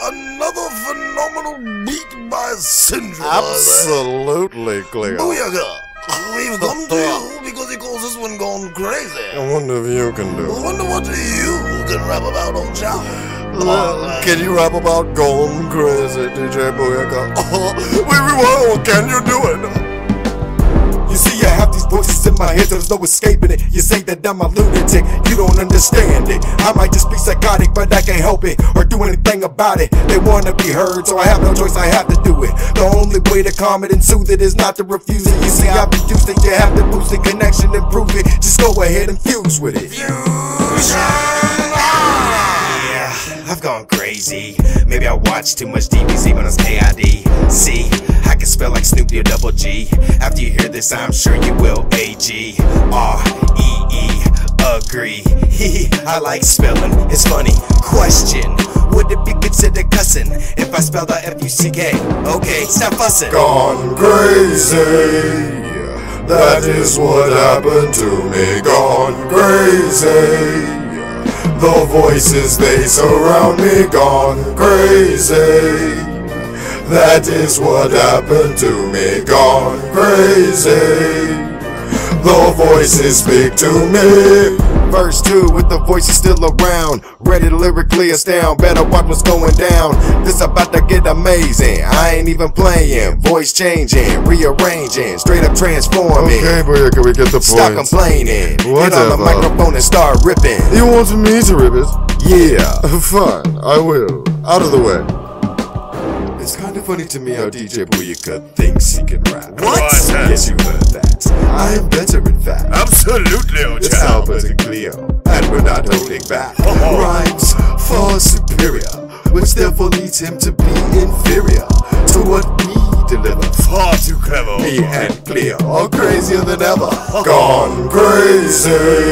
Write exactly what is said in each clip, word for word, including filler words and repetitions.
another phenomenal beat by Syndra. Absolutely, Cleo. Booyaka! We've come to you because he calls this one gone crazy. I wonder if you can do I it. wonder what you can rap about, old chap. Uh, can you rap about going crazy, D J Booyaka? Oh, very well, can you do it? You see, I have these voices in my head, there's no escaping it. You say that I'm a lunatic, you don't understand it. I might just be psychotic, but I can't help it or do anything about it. They wanna be heard, so I have no choice, I have to do it. The only way to calm it and soothe it is not to refuse it. You see, I've been used it, you have to boost the connection, improve it. Just go ahead and fuse with it. Yeah, I've gone crazy. Maybe I watched too much D B Z when I was K I D. See, I can spell like Snoopy or Double G. After you hear this, I'm sure you will. A G R E E, agree. I like spelling, it's funny. Question, would it be considered cussing if I spelled out F U C K? Okay, stop fussing. Gone crazy, that is what happened to me. Gone crazy, the voices they surround me. Gone crazy, that is what happened to me. Gone crazy, the voices speak to me. Verse two with the voices still around, ready to lyrically astound. Better watch what's going down, this about to get amazing. I ain't even playing, voice changing, rearranging, straight up transforming. Okay, boy, can we get the point? Stop complaining, Whatever. get on the microphone and start ripping. You want me to rip it? Yeah, Fine, I will. Out of the way. it's kind of funny to me how D J Booyaka thinks he can rap. What? Yes, you heard that. I am better in fact. Absolutely, old It's chap. Albert and Cleo, and we're not holding back. Rhymes far superior, which therefore leads him to be inferior to what we deliver. Far too clever. Me and Cleo are crazier than ever. Gone crazy,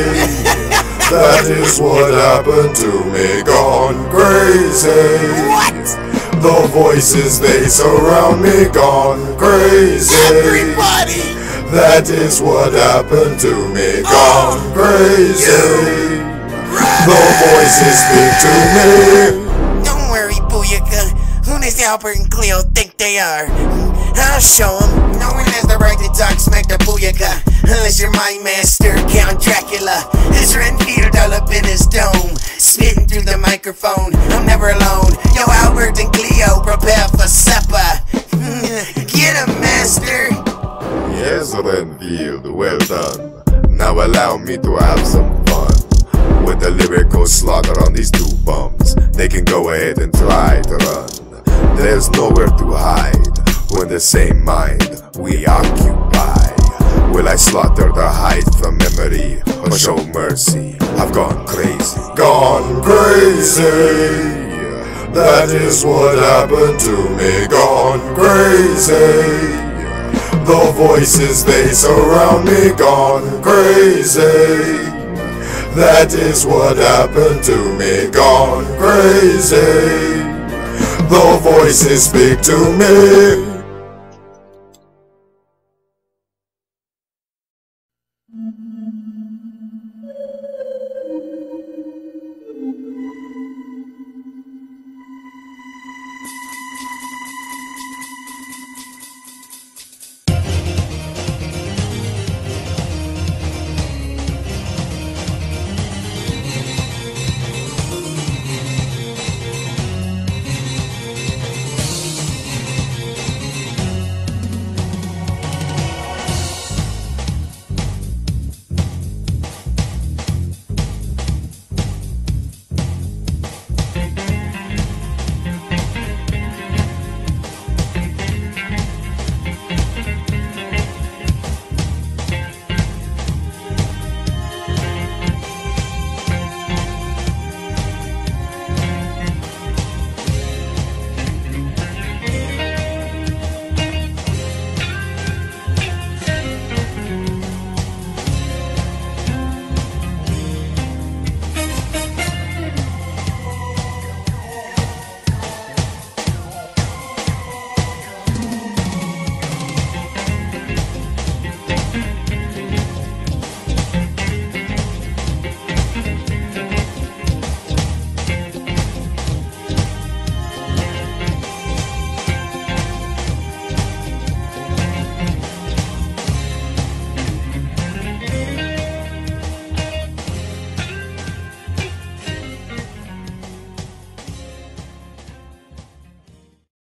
that is what happened to me. Gone crazy. What? The voices they surround me. Gone crazy. Everybody! That is what happened to me. Gone crazy. The voices speak to me. Don't worry, Booyaka. Who does Albert and Cleo think they are? I'll show them. No one has the right to talk smack to Booyaka unless you're my master, Count Dracula. His Renfield all up in his dome, spitting through the microphone. I'm never alone. Yo, Albert and Cleo, prepare for supper. Get him, master. Yes, Renfield, well done. Now allow me to have some fun with the lyrical slaughter on these two bums. They can go ahead and try to run. There's nowhere to hide when the same mind we occupy. Will I slaughter the hide from memory or show mercy? I've gone crazy. Gone crazy, that is what happened to me. Gone crazy, the voices they surround me. Gone crazy, that is what happened to me. Gone crazy, the voices speak to me.